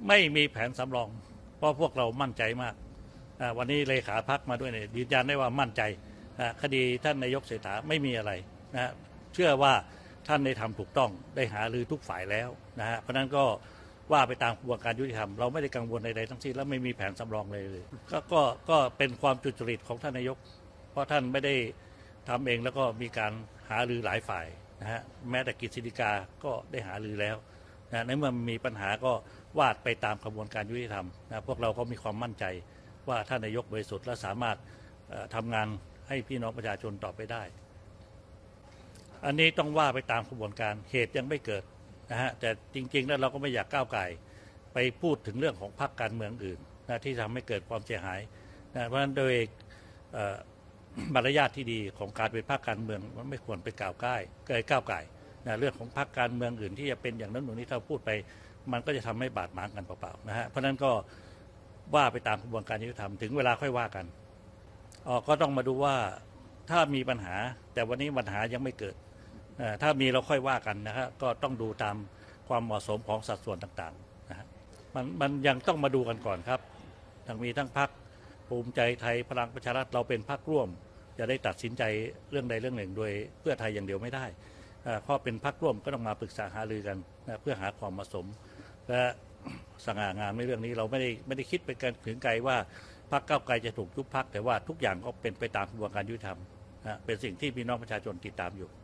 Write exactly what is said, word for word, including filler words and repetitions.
ไม่มีแผนสำรองเพราะพวกเรามั่นใจมากวันนี้เลขาพักมาด้วยเนี่ยยืนยันได้ว่ามั่นใจคดีท่านนายกเศรษฐาไม่มีอะไรนะเชื่อว่าท่านได้ทำถูกต้องได้หารือทุกฝ่ายแล้วนะฮะเพราะนั้นก็ว่าไปตามกระบวนการยุติธรรมเราไม่ได้กังวลใดๆทั้งสิ้นและไม่มีแผนสำรองเลยเลยก็ก็ก็เป็นความจุจริตของท่านนายกเพราะท่านไม่ได้ทำเองแล้วก็มีการหารือหลายฝ่ายนะฮะแม้แต่กฤษฎีกาก็ได้หารือแล้วนะในเมื่อมีปัญหาก็วาดไปตามกระบวนการยุติธรรมนะพวกเราก็มีความมั่นใจว่าท่านนายกบริสุทธิ์และสามารถทำงานให้พี่น้องประชาชนต่อไปได้อันนี้ต้องว่าไปตามกระบวนการเหตุยังไม่เกิดนะฮะแต่จริงๆแล้วเราก็ไม่อยากก้าวไก่ไปพูดถึงเรื่องของพรรคการเมืองอื่นนะที่ทำให้เกิดความเสียหายนะเพราะฉะนั้นโดยมารยาทที่ดีของการเป็นพรรคการเมืองมันไม่ควรไปกล่าวใกล้เกิดก้าวไก่นะเรื่องของพรรคการเมืองอื่นที่จะเป็นอย่างนั้นอย่างนี้ถ้าพูดไปมันก็จะทำให้บาดหมางกันเปล่าๆนะฮะเพราะฉะนั้นก็ว่าไปตามกระบวนการยุติธรรมถึงเวลาค่อยว่ากันอ๋อก็ต้องมาดูว่าถ้ามีปัญหาแต่วันนี้ปัญหายังไม่เกิดถ้ามีเราค่อยว่ากันนะครับก็ต้องดูตามความเหมาะสมของสัดส่วนต่างๆนะฮะมันมันยังต้องมาดูกันก่อนครับทั้งมีทั้งพรรคภูมิใจไทยพลังประชารัฐเราเป็นพรรคร่วมจะได้ตัดสินใจเรื่องใดเรื่องหนึ่งโดยเพื่อไทยอย่างเดียวไม่ได้เพราะเป็นพรรคร่วมก็ต้องมาปรึกษาหารือกันนะเพื่อหาความเหมาะสมและสง่างามในเรื่องนี้เราไม่ได้ไม่ได้คิดไปกันถึงไกลว่าพรรคก้าวไกลจะถูกยุบพรรคแต่ว่าทุกอย่างก็เป็นไปตามกระบวนการยุติธรรมนะเป็นสิ่งที่พี่น้องประชาชนติดตามอยู่